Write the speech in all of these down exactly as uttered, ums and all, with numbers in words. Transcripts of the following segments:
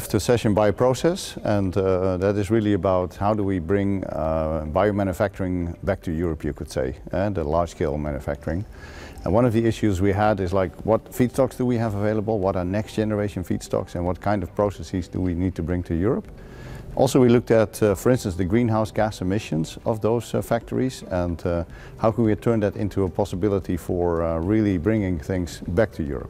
left the session bioprocess, and uh, that is really about how do we bring uh, biomanufacturing back to Europe, you could say, and the large-scale manufacturing. And one of the issues we had is like, what feedstocks do we have available, what are next generation feedstocks, and what kind of processes do we need to bring to Europe? Also, we looked at, uh, for instance, the greenhouse gas emissions of those uh, factories, and uh, how can we turn that into a possibility for uh, really bringing things back to Europe.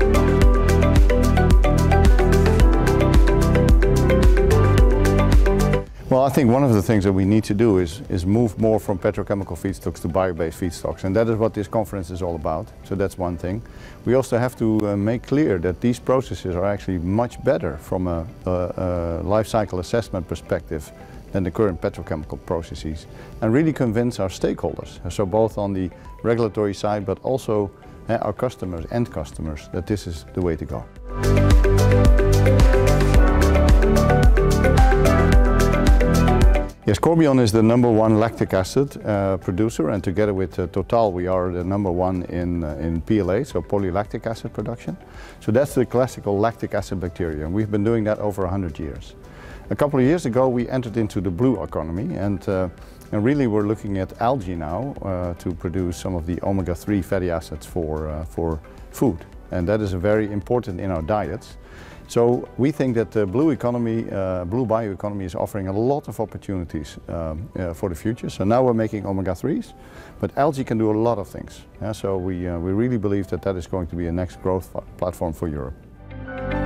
Well, I think one of the things that we need to do is, is move more from petrochemical feedstocks to bio-based feedstocks, and that is what this conference is all about. So that's one thing. We also have to uh, make clear that these processes are actually much better from a, a, a life cycle assessment perspective than the current petrochemical processes, and really convince our stakeholders, so both on the regulatory side but also uh, our customers, end customers, that this is the way to go. Yes, Corbion is the number one lactic acid uh, producer, and together with uh, Total we are the number one in, uh, in P L A, so polylactic acid production. So that's the classical lactic acid bacteria, and we've been doing that over one hundred years. A couple of years ago we entered into the blue economy, and, uh, and really we're looking at algae now uh, to produce some of the omega three fatty acids for, uh, for food, and that is very important in our diets. So we think that the blue economy, uh, blue bioeconomy is offering a lot of opportunities um, uh, for the future. So now we're making omega threes, but algae can do a lot of things. Yeah, so we, uh, we really believe that that is going to be a next growth platform for Europe.